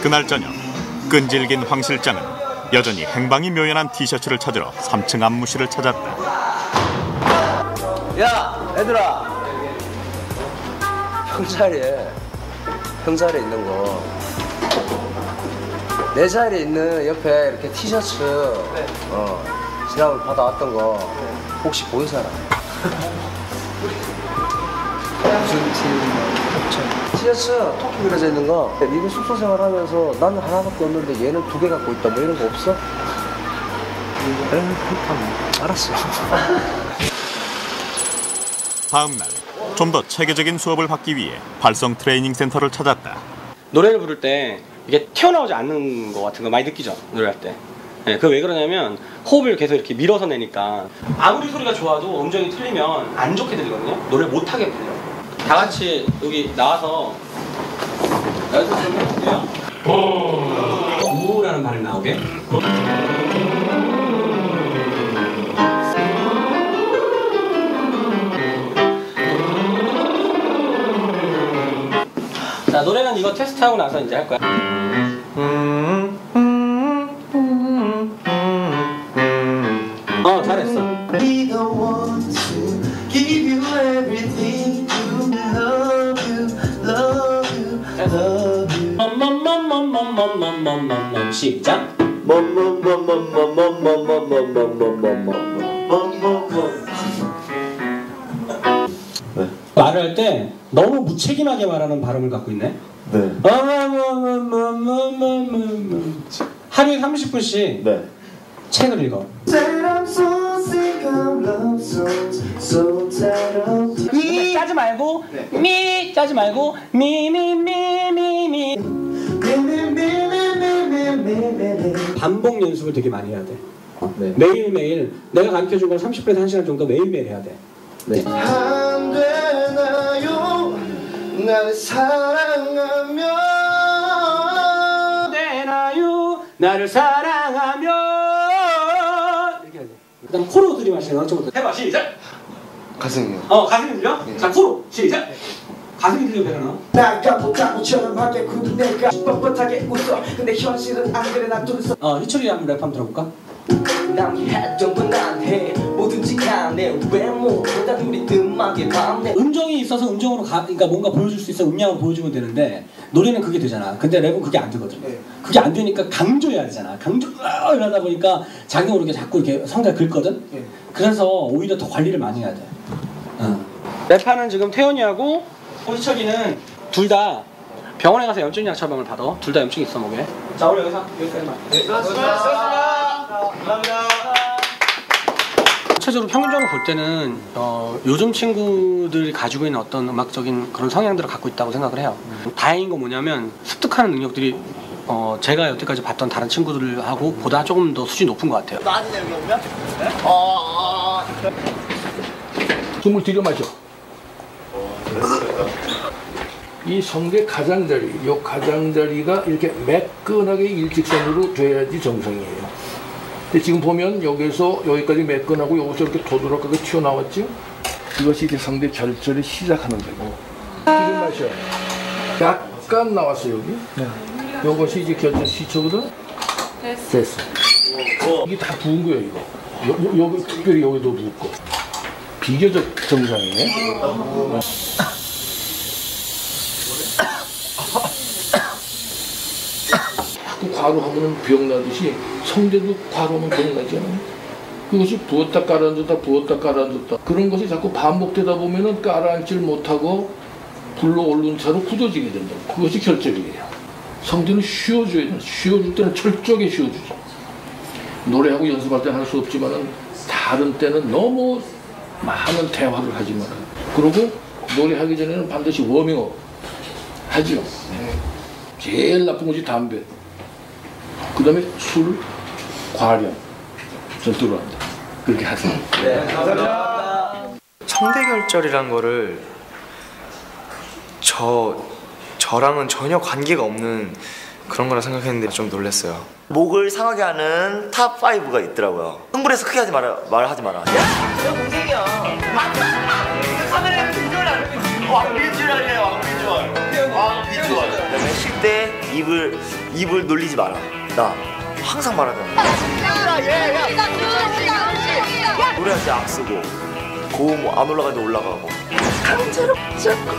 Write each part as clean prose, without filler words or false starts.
그날 저녁 끈질긴 황 실장은 여전히 행방이 묘연한 티셔츠를 찾으러 3층 안무실을 찾았다. 야, 얘들아. 형자리에 있는 거. 내 자리에 있는 옆에 이렇게 티셔츠 지난번 받아왔던 거 혹시 본 사람? 무슨 티셔츠 토끼 그려져 있는 거. 니네 숙소 생활하면서 나는 하나밖에 없는데 얘는 2개 갖고 있다 뭐 이런 거 없어? 알았어. 다음 날 좀 더 체계적인 수업을 받기 위해 발성 트레이닝 센터를 찾았다. 노래를 부를 때 이게 튀어나오지 않는 것 같은 거 많이 느끼죠? 노래할 때. 네, 그게 왜 그러냐면 호흡을 계속 이렇게 밀어서 내니까 아무리 소리가 좋아도 음정이 틀리면 안 좋게 들리거든요? 노래 못하게 들려요. 다 같이 여기 나와서 연습 좀 해볼게요. 우라는 발음 나오게. 자, 노래는 이거 테스트하고 나서 이제 할 거야. 잘했어. 시작. 말을 할 때 너무 무책임하게 말하는 발음을 갖고 있네. 네. 하루에 30분씩 네. 책을 읽어. 미 짜지 말고 미 짜지 말고 미미미미미 반복 연습을 되게 많이 해야 돼. 네. 매일매일 내가 가르쳐준 걸 30분에서 1시간 정도 매일매일 해야 돼. 네. 안 되나요 나를 사랑하면 되나요 나를 사랑하면 이렇게 해야 돼. 그다음 코로 들이마시는 거 처음부터 해봐. 시작. 가슴이요. 가슴이 들려? 네. 자, 코로 시작. 가슴이 들려 배려나? 나가고 가고처럼 하게 굳은 내가 뻣뻣하게 웃어 근데 현실은 안 그래 나 둘이서 희철이 한번 랩 한번 들어볼까? 남이 했던 건 나한테 뭐든지 간에 외모보다 우리 음악에 반해 음정이 있어서 음정으로 그러니까 뭔가 보여줄 수 있어 음량으로 보여주면 되는데 노래는 그게 되잖아. 근데 랩은 그게 안 되거든. 네. 그게 안 되니까 강조해야 되잖아. 이러다 보니까 자기 모르게 자꾸 이렇게 성대를 긁거든. 네. 그래서 오히려 더 관리를 많이 해야 돼. 랩하는 지금 태연이하고 희철이는 둘 다 병원에 가서 염증 약처방을 받아. 둘 다 염증이 있어 목에. 자, 우리 여기까지만. 네, 고맙습니다. 감사합니다. 전체적으로 평균적으로 볼 때는 요즘 친구들이 가지고 있는 어떤 음악적인 그런 성향들을 갖고 있다고 생각을 해요. 다행인 건 뭐냐면 습득하는 능력들이 제가 여태까지 봤던 다른 친구들하고 보다 조금 더 수준이 높은 것 같아요. 나한테 여기 오면? 숨을 들여 마셔. 이 성대 가장자리, 이 가장자리가 이렇게 매끈하게 일직선으로 돼야지 정상이에요. 근데 지금 보면 여기서 여기까지 매끈하고 여기서 이렇게 도드락하게 튀어나왔지? 이것이 이제 성대 절절히 시작하는 거고. 들여 마셔. 약간 나왔어 여기. 네. 이것이 이제 결절 시초거든. 됐어. 이게 다 부은 거예요 이거. 여기 특별히 여기도 붓고. 비교적 정상이네. 자꾸 과로하면 병나듯이 성대도 과로하면 병나잖아요. 그것이 부었다 가라앉았다 부었다 가라앉았다 그런 것이 자꾸 반복되다 보면은 가라앉질 못하고 불러 오른 차로 굳어지게 된다. 그것이 결절이에요. 성대는 쉬어줘야 돼. 쉬어줄 때는 철저하게 쉬어주죠. 노래하고 연습할 때는 할 수 없지만은 다른 때는 너무 많은 대화를 하지 말아요. 그리고 노래하기 전에는 반드시 워밍업 하죠. 제일 나쁜 것이 담배. 그 다음에 술, 과량. 절대로 안 돼. 그렇게 하세요. 네, 감사합니다. 성대결절이란 거를 저랑은 전혀 관계가 없는 그런 거라 생각했는데 좀 놀랐어요. 목을 상하게 하는 탑 5가 있더라고요. 흥분해서 크게 하지 마라, 말하지 마라. 야, 너 동생이야. 카메라에 비주얼 안 하면 왕비주얼이에요, 왕비주얼. 왕비주얼. 그다음에 쉴 때 입을 입을 놀리지 마라. 나 항상 말하잖아. 노래할 때 악쓰고 고음 안 올라갈 때 올라가고 강제로 자꾸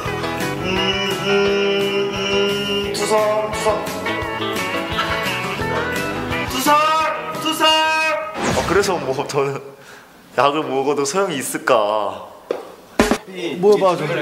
투석. 그래서 뭐 저는 약을 먹어도 소용이 있을까? 뭐봐 좀.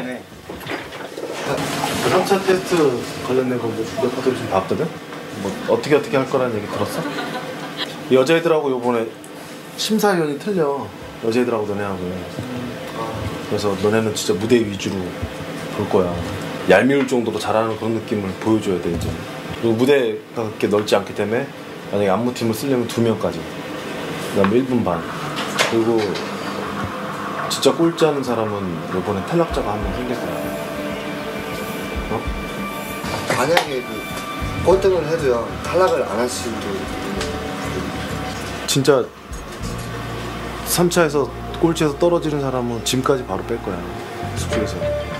3차 테스트 관련된 거 몇 가지 좀 봤거든? 뭐 어떻게 할 거라는 얘기 들었어? 여자애들하고 요번에 심사위원이 틀려. 여자애들하고 너네하고. 그래서 너네는 진짜 무대 위주로 볼 거야. 얄미울 정도로 잘하는 그런 느낌을 보여줘야 돼 이제. 그리고 무대가 그렇게 넓지 않기 때문에 만약에 안무팀을 쓰려면 2명까지. 그다음에 1분 반. 그리고 진짜 꼴찌 하는 사람은 요번에 탈락자가 한 명 생길 거야. 만약에 그 꼴등을 해도요 탈락을 안 할 수도 진짜 3차에서 꼴찌에서 떨어지는 사람은 짐까지 바로 뺄 거야 숙소에서.